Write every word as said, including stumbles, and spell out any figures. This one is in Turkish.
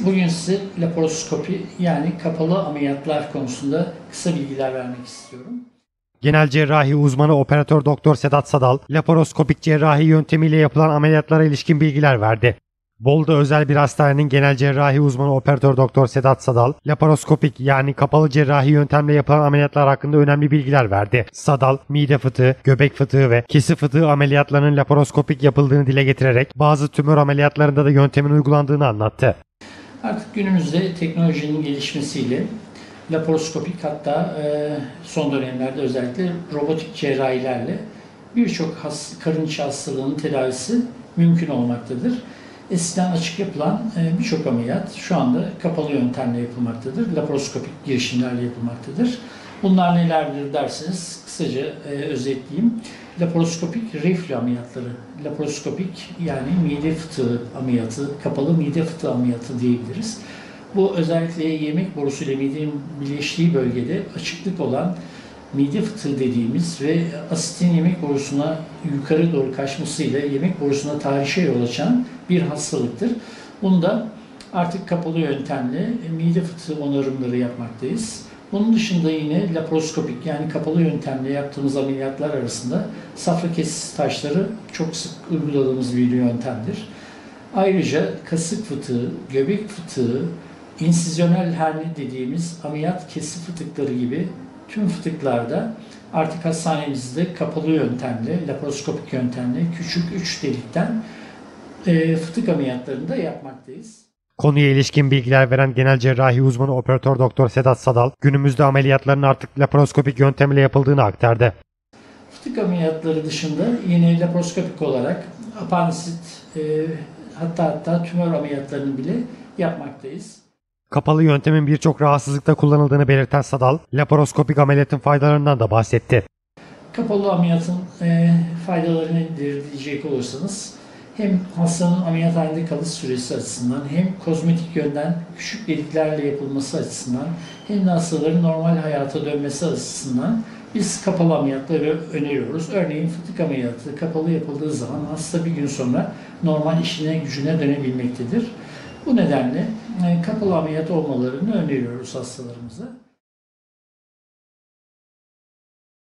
Bugün size laparoskopi yani kapalı ameliyatlar konusunda kısa bilgiler vermek istiyorum. Genel cerrahi uzmanı operatör doktor Sedat Sadal, laparoskopik cerrahi yöntemiyle yapılan ameliyatlara ilişkin bilgiler verdi. Bolu'da özel bir hastanenin genel cerrahi uzmanı operatör doktor Sedat Sadal, laparoskopik yani kapalı cerrahi yöntemle yapılan ameliyatlar hakkında önemli bilgiler verdi. Sadal, mide fıtığı, göbek fıtığı ve kesi fıtığı ameliyatlarının laparoskopik yapıldığını dile getirerek bazı tümör ameliyatlarında da yöntemin uygulandığını anlattı. Artık günümüzde teknolojinin gelişmesiyle laparoskopik, hatta son dönemlerde özellikle robotik cerrahilerle birçok has, karın içi hastalığının tedavisi mümkün olmaktadır. Eskiden açık yapılan birçok ameliyat şu anda kapalı yöntemle yapılmaktadır. Laparoskopik girişimlerle yapılmaktadır. Bunlar nelerdir derseniz kısaca özetleyeyim. Laparoskopik reflü ameliyatları, laparoskopik yani mide fıtığı ameliyatı, kapalı mide fıtığı ameliyatı diyebiliriz. Bu özellikle yemek borusu ile midenin birleştiği bölgede açıklık olan mide fıtığı dediğimiz ve asitin yemek borusuna yukarı doğru kaçmasıyla yemek borusuna tahrişe yol açan bir hastalıktır. Bunda artık kapalı yöntemle mide fıtığı onarımları yapmaktayız. Bunun dışında yine laparoskopik yani kapalı yöntemle yaptığımız ameliyatlar arasında safra kesesi taşları çok sık uyguladığımız bir yöntemdir. Ayrıca kasık fıtığı, göbek fıtığı, insizyonel herni dediğimiz ameliyat kesi fıtıkları gibi tüm fıtıklarda artık hastanemizde kapalı yöntemle, laparoskopik yöntemle küçük üç delikten e, fıtık ameliyatlarını da yapmaktayız. Konuya ilişkin bilgiler veren genel cerrahi uzmanı operatör doktor Sedat Sadal, günümüzde ameliyatların artık laparoskopik yöntem ile yapıldığını aktardı. Fıtık ameliyatları dışında yine laparoskopik olarak apandisit, e, hatta hatta tümör ameliyatlarını bile yapmaktayız. Kapalı yöntemin birçok rahatsızlıkta kullanıldığını belirten Sadal, laparoskopik ameliyatın faydalarından da bahsetti. Kapalı ameliyatın e, faydaları nedir diyecek olursanız, hem hastanın ameliyathanede kalış süresi açısından, hem kozmetik yönden küçük deliklerle yapılması açısından, hem de hastaların normal hayata dönmesi açısından biz kapalı ameliyatları öneriyoruz. Örneğin fıtık ameliyatı kapalı yapıldığı zaman hasta bir gün sonra normal işine gücüne dönebilmektedir. Bu nedenle kapalı ameliyat olmalarını öneriyoruz hastalarımıza.